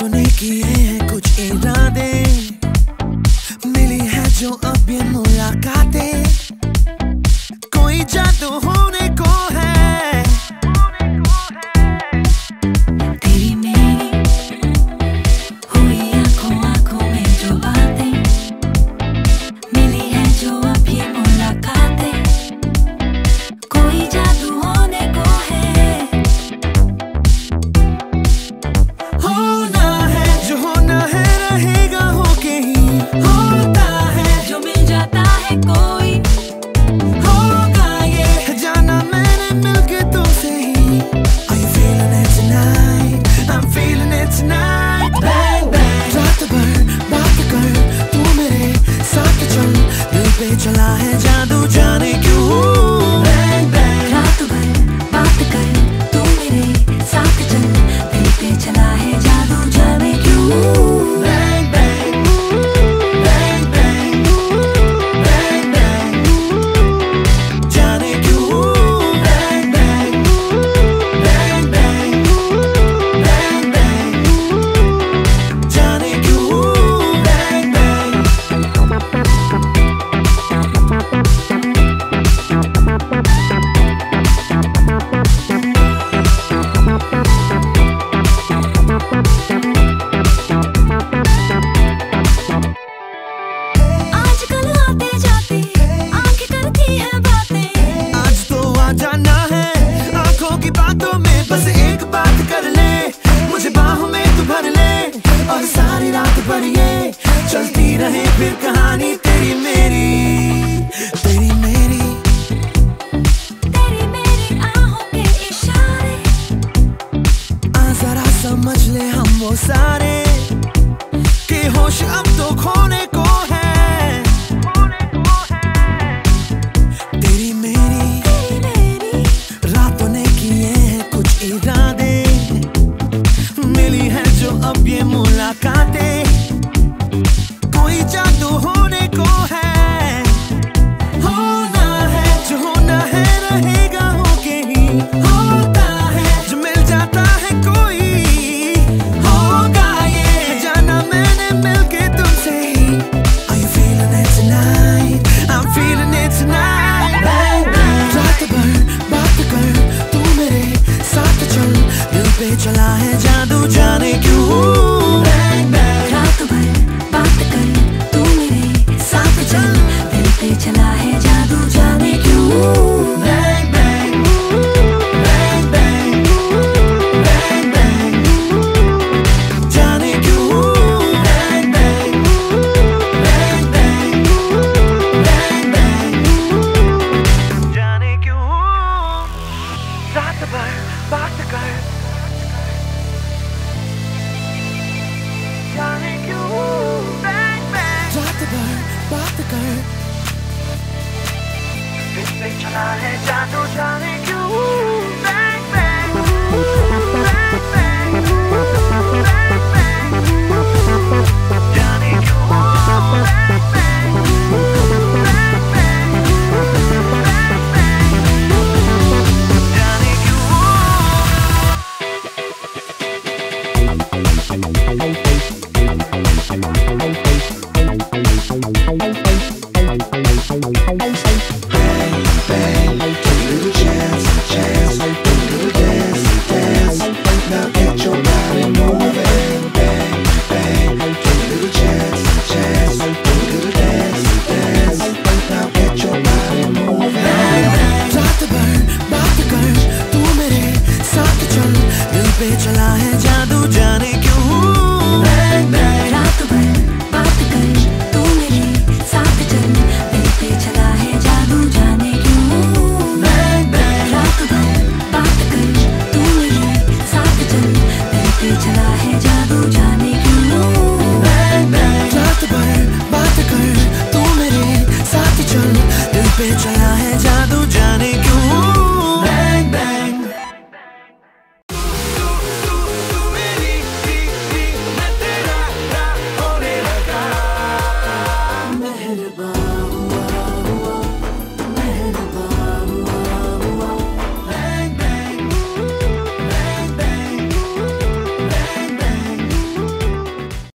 रातों ने किए हैं कुछ इरादे, मिली है जो अब ये मुलाकातें, कोई जादू होने को है। तेरी मेरी हुई आंखों आंखों में जो बातें, मिली है जो अब ये मुलाकातें, कोई जादू होने को है। होना है जो होना है रहेगा होके ही होता है, जो मिल जाता है कोई होगा ये जाना मैंने मिलके तुमसे ही। Are you feeling it tonight? I'm feeling it tonight. Bang bang रात भर बात कर तू मेरे साथ चल, दिल पे चला है जादू जाने क्यों। Bang bang रात भर बात कर तू मेरे साथ चल, दिल पे चला है जादू जाने क्यों। bang bang bang bang bang bang जाने क्यों। Bang bang bang bang bang bang जाने क्यों। Bang bang आजकल आते जाते आंखें करती है बातें, आज तो आ जाना है आंखों की बातों में, बस एक बात कर ले मुझे बाहों में तू भर ले, और सारी रात भर ये चलती रहे फिर कहानी तेरी मेरी तेरी मेरी। तेरी मेरी आहों के इशारे, आ जरा समझ ले हम वो सारे कि होश अब तो खोने को है। तेरी मेरी रातों ने किए हैं कुछ इरादे, मिली है जो अब ये मुलाकातें, कोई जादू होने को है। होना है जो होना है रहेगा होके ही होता है, जो मिल जाता है कोई होगा ये जाना मैंने मिलके तुमसे ही। Are you feeling it tonight? I'm feeling it tonight. Bang bang रात भर बात कर तू मेरे साथ चल, दिल पे चला है जादू जाने क्यों। Bang bang रात भर बात कर तू मेरे साथ चल, दिल पे चला है जादू जाने क्यों। bang bang bang bang bang bang जाने क्यों। Bang bang bang bang bang bang जाने क्यों। रात भर बात कर जाने क्यों। Bang bang रात भर बात कर, दिल पे चला है जादू जाने क्यों। Bang bang bang bang bang bang जाने क्यों। Bang bang bang bang bang bang जाने क्यों। रात भर बात कर तू मेरे साथ चल, दिल पे चला है